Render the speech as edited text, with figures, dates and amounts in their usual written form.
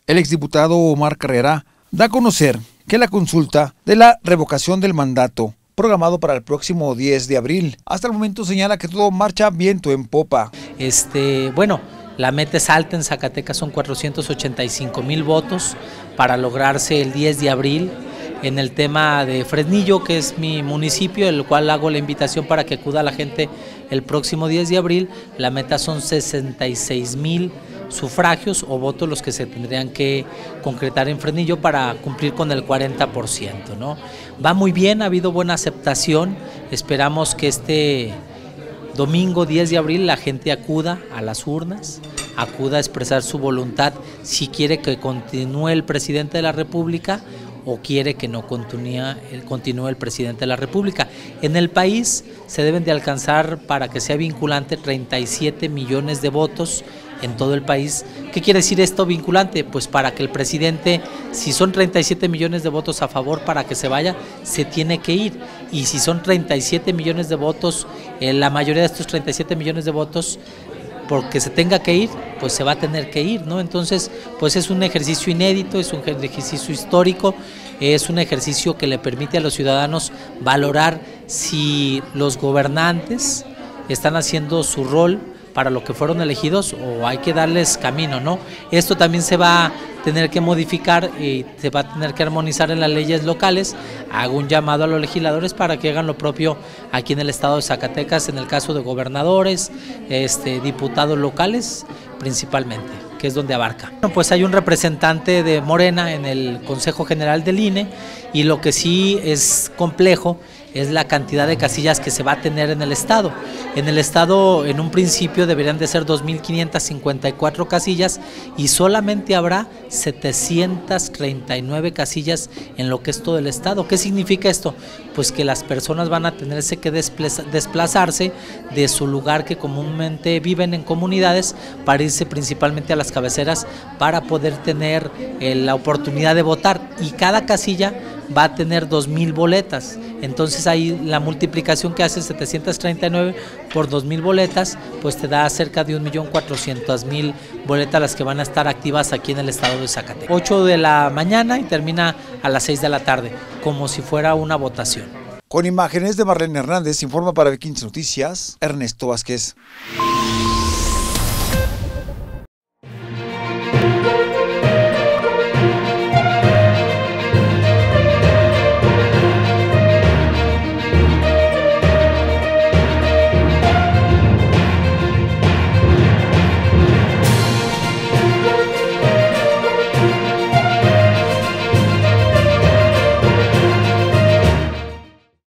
El exdiputado Omar Carrera da a conocer que la consulta de la revocación del mandato, programado para el próximo 10 de abril, hasta el momento señala que todo marcha viento en popa. Bueno, la meta es alta en Zacatecas, son 485,000 votos para lograrse el 10 de abril. En el tema de Fresnillo, que es mi municipio, el cual hago la invitación para que acuda la gente el próximo 10 de abril, la meta son 66,000 sufragios o votos los que se tendrían que concretar en Fresnillo para cumplir con el 40%, ¿no? Va muy bien, ha habido buena aceptación, esperamos que este domingo 10 de abril la gente acuda a las urnas, acuda a expresar su voluntad si quiere que continúe el presidente de la República o quiere que no continúe el presidente de la República. En el país se deben de alcanzar, para que sea vinculante, 37 millones de votos en todo el país. ¿Qué quiere decir esto vinculante? Pues para que el presidente, si son 37 millones de votos a favor para que se vaya, se tiene que ir. Y si son 37 millones de votos, la mayoría de estos 37 millones de votos, porque se tenga que ir, pues se va a tener que ir, ¿no? Entonces, pues es un ejercicio inédito, es un ejercicio histórico, es un ejercicio que le permite a los ciudadanos valorar si los gobernantes están haciendo su rol para lo que fueron elegidos o hay que darles camino, ¿no? Esto también se va a tener que modificar y se va a tener que armonizar en las leyes locales. Hago un llamado a los legisladores para que hagan lo propio aquí en el estado de Zacatecas, en el caso de gobernadores, diputados locales principalmente, que es donde abarca. Bueno, pues hay un representante de Morena en el Consejo General del INE y lo que sí es complejo es la cantidad de casillas que se va a tener en el estado. En el estado, en un principio, deberían de ser 2,554 casillas y solamente habrá 739 casillas en lo que es todo el estado. ¿Qué significa esto? Pues que las personas van a tenerse que desplazarse de su lugar que comúnmente viven en comunidades para irse principalmente a las cabeceras para poder tener la oportunidad de votar, y cada casilla va a tener 2,000 boletas. Entonces ahí la multiplicación que hace 739 por 2,000 boletas, pues te da cerca de 1,400,000 boletas las que van a estar activas aquí en el estado de Zacatecas. 8 de la mañana y termina a las 6 de la tarde, como si fuera una votación. Con imágenes de Marlene Hernández, informa para B15 Noticias, Ernesto Vázquez.